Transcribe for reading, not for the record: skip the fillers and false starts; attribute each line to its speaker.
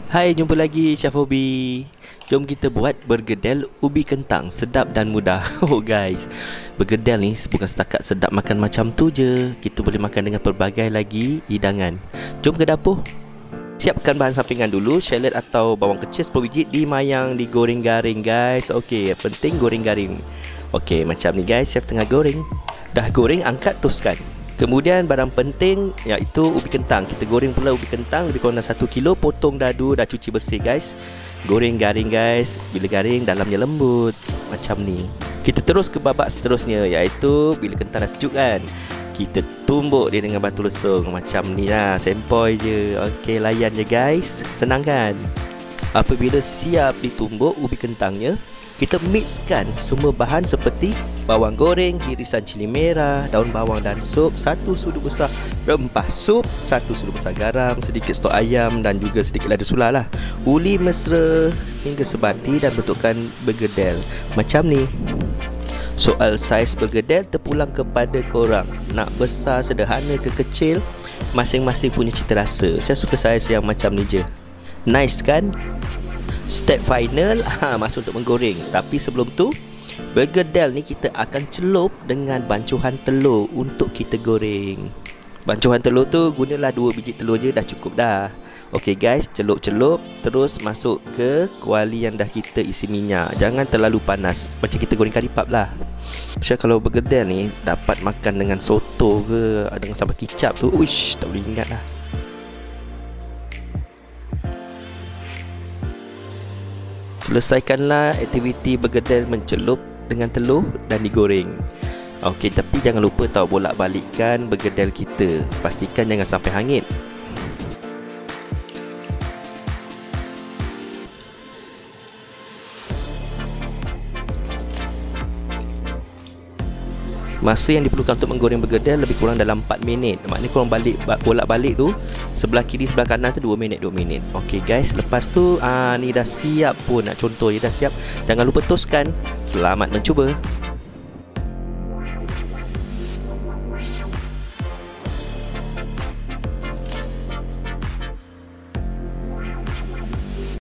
Speaker 1: Hai, jumpa lagi Chef Hobi. Jom kita buat bergedel ubi kentang sedap dan mudah. Oh guys, bergedel ni bukan setakat sedap makan macam tu je. Kita boleh makan dengan pelbagai lagi hidangan. Jom ke dapur. Siapkan bahan sampingan dulu. Shallot atau bawang kecil 10 biji dimayang, digoreng garing guys. Okey, penting goreng garing. Okey, macam ni guys, chef tengah goreng. Dah goreng, angkat, toskan. Kemudian barang penting iaitu ubi kentang. Kita goreng pula ubi kentang lebih kurang 1 kilo. Potong dadu, dah cuci bersih guys. Goreng garing guys. Bila garing dalamnya lembut macam ni. Kita terus ke babak seterusnya, iaitu bila kentang dah sejuk kan, kita tumbuk dia dengan batu lesung macam ni lah. Sempoi je. Okey, layan je guys. Senang kan? Apabila siap ditumbuk ubi kentangnya, kita mixkan semua bahan seperti bawang goreng, irisan cili merah, daun bawang dan sup, 1 sudu besar rempah sup, 1 sudu besar garam, sedikit stok ayam dan juga sedikit lada sula lah. Uli mesra hingga sebati dan bentukkan bergedel macam ni. Soal saiz bergedel terpulang kepada korang. Nak besar, sederhana ke kecil, masing-masing punya cita rasa. Saya suka saiz yang macam ni je. Nice kan? Step final masuk untuk menggoreng. Tapi sebelum tu, bergedel ni kita akan celup dengan bancuhan telur untuk kita goreng. Bancuhan telur tu gunalah 2 biji telur je, dah cukup dah. Okey guys, celup-celup, terus masuk ke kuali yang dah kita isi minyak. Jangan terlalu panas, macam kita goreng kari pap lah. Syah, kalau bergedel ni dapat makan dengan soto ke, dengan sambal kicap tu, uish, tak boleh ingat lah. Selesaikanlah aktiviti bergedel mencelup dengan telur dan digoreng. Okey, tapi jangan lupa tahu bolak-balikkan bergedel kita. Pastikan jangan sampai hangit. Masa yang diperlukan untuk menggoreng bergedel lebih kurang dalam 4 minit. Maknanya korang bolak-balik tu, sebelah kiri sebelah kanan tu 2 minit. Okey guys, lepas tu ni dah siap pun. Nak contoh je dah siap. Jangan lupa toskan. Selamat mencuba.